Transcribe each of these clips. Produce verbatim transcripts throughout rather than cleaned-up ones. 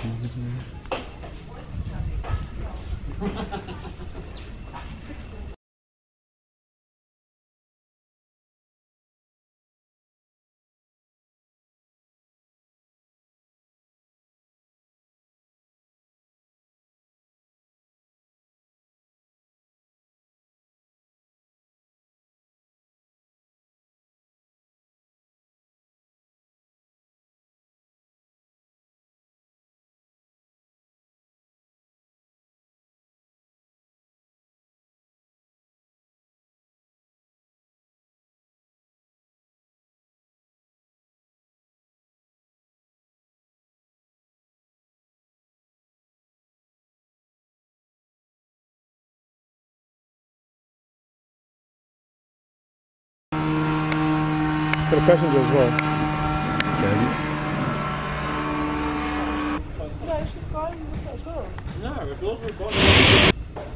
For the passenger as well. Yeah, you should call him as well. No, we're close, we're close.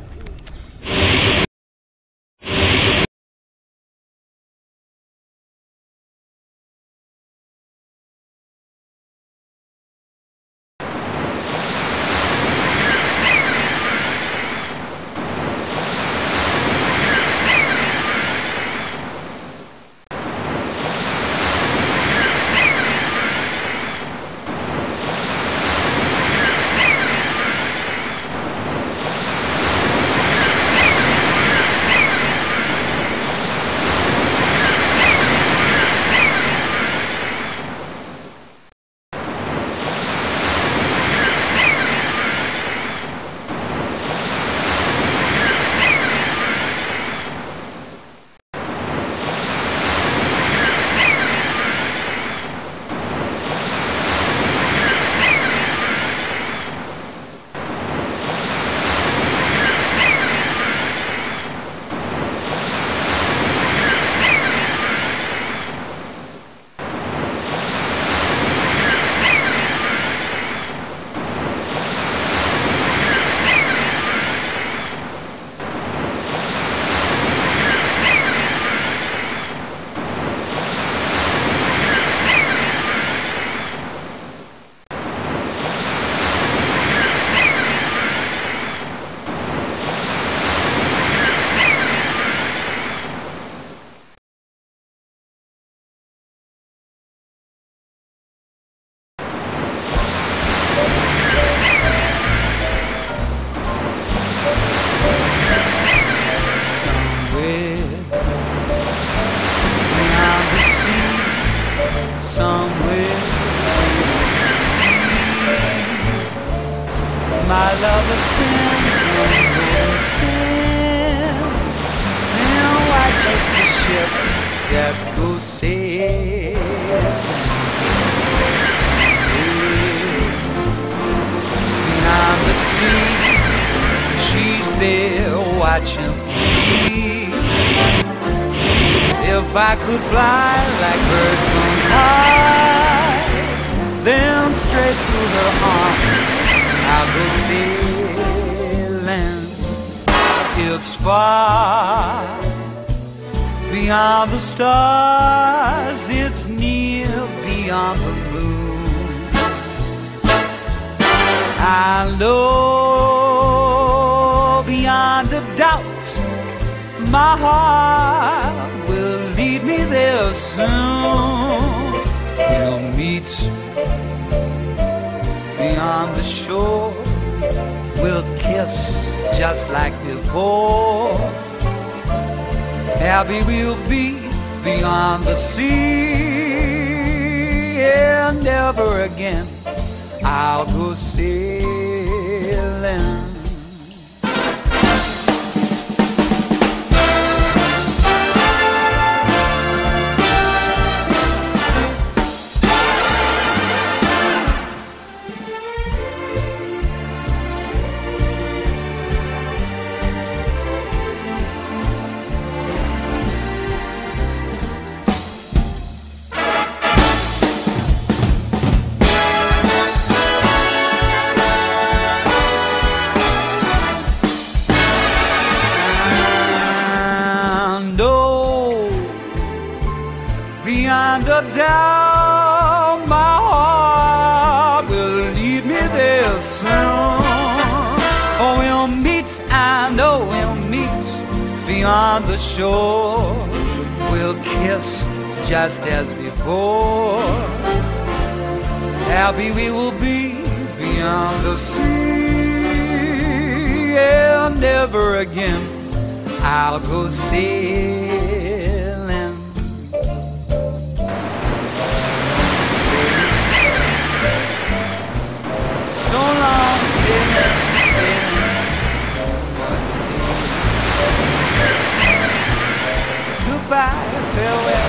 My lover stands on golden sand and watches the ships that go sailing. Beyond the sea, she's there watching for me. If I could fly like birds on high, then straight to her arms I'll go sailing. It's far beyond the stars, it's near beyond the moon. I know beyond a doubt my heart will lead me there soon. We'll meet beyond the shore, we'll kiss just like before. Happy we'll be beyond the sea, and never again I'll go sailing. Beyond a doubt, my heart will lead me there on the shore. We'll kiss just as before. Happy we will be beyond the sea. Yeah, never again I'll go sailing. So long sailing, sailing, but sea. Goodbye, farewell.